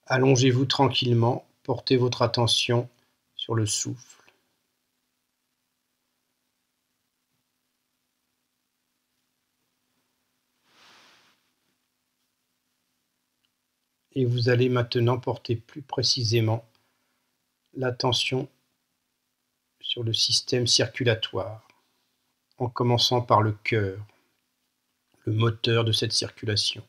Allongez-vous tranquillement, portez votre attention sur le souffle. Et vous allez maintenant porter plus précisément l'attention sur le système circulatoire, en commençant par le cœur, le moteur de cette circulation.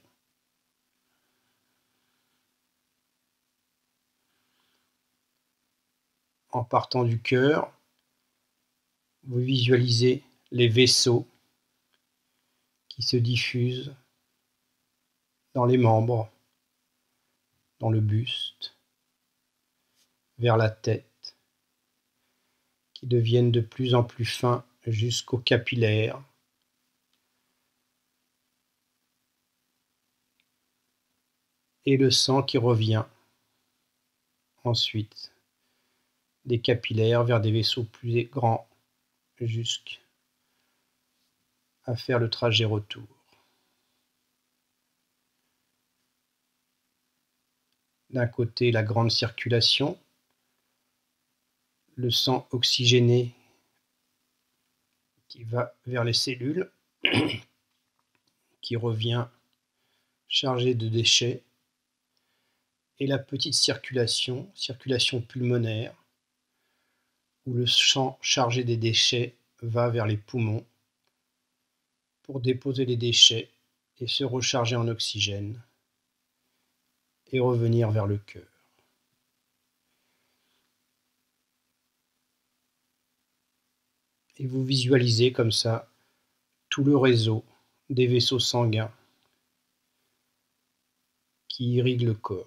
En partant du cœur, vous visualisez les vaisseaux qui se diffusent dans les membres, dans le buste, vers la tête, qui deviennent de plus en plus fins jusqu'aux capillaires, et le sang qui revient ensuite des capillaires vers des vaisseaux plus grands jusqu'à faire le trajet retour. D'un côté, la grande circulation, le sang oxygéné qui va vers les cellules, qui revient chargé de déchets, et la petite circulation pulmonaire, où le sang chargé des déchets va vers les poumons pour déposer les déchets et se recharger en oxygène et revenir vers le cœur. Et vous visualisez comme ça tout le réseau des vaisseaux sanguins qui irriguent le corps.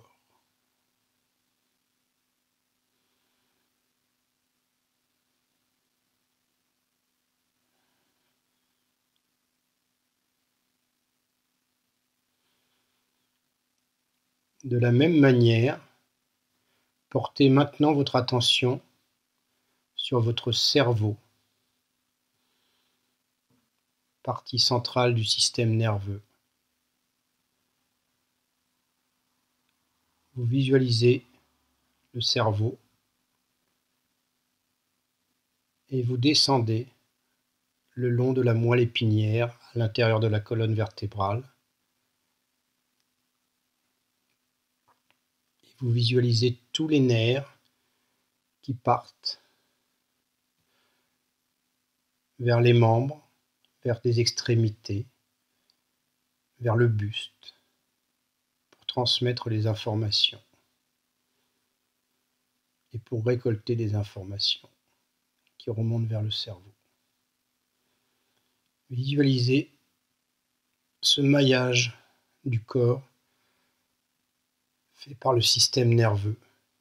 De la même manière, portez maintenant votre attention sur votre cerveau, partie centrale du système nerveux. Vous visualisez le cerveau et vous descendez le long de la moelle épinière à l'intérieur de la colonne vertébrale. Et vous visualisez tous les nerfs qui partent vers les membres, vers des extrémités, vers le buste, pour transmettre les informations et pour récolter des informations qui remontent vers le cerveau. Visualisez ce maillage du corps fait par le système nerveux.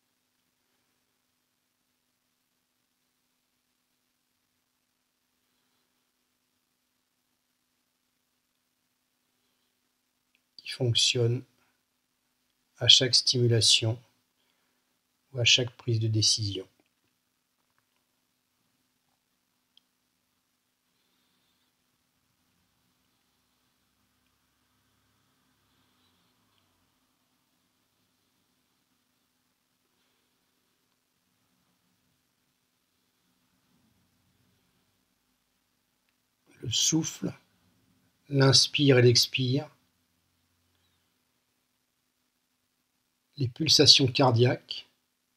Qui fonctionne à chaque stimulation ou à chaque prise de décision. Le souffle, l'inspire et l'expire, les pulsations cardiaques,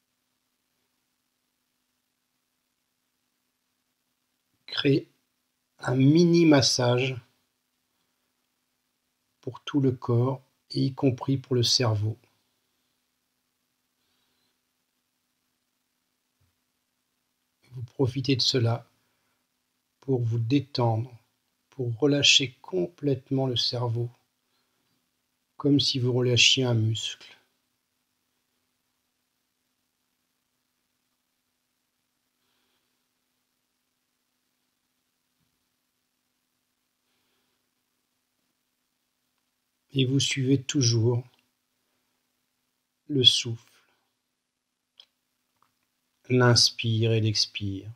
créent un mini massage pour tout le corps, et y compris pour le cerveau. Vous profitez de cela pour vous détendre, pour relâcher complètement le cerveau, comme si vous relâchiez un muscle. Et vous suivez toujours le souffle, l'inspire et l'expire.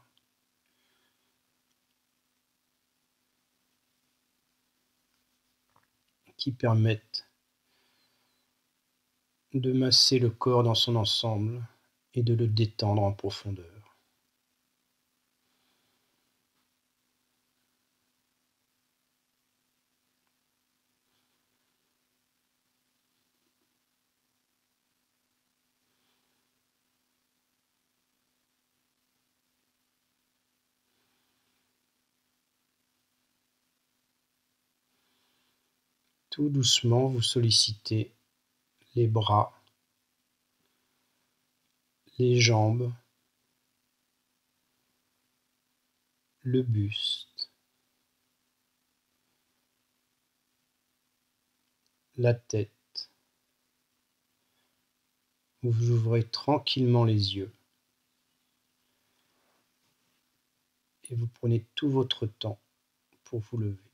Qui permettent de masser le corps dans son ensemble et de le détendre en profondeur. Tout doucement, vous sollicitez les bras, les jambes, le buste, la tête. Vous ouvrez tranquillement les yeux et vous prenez tout votre temps pour vous lever.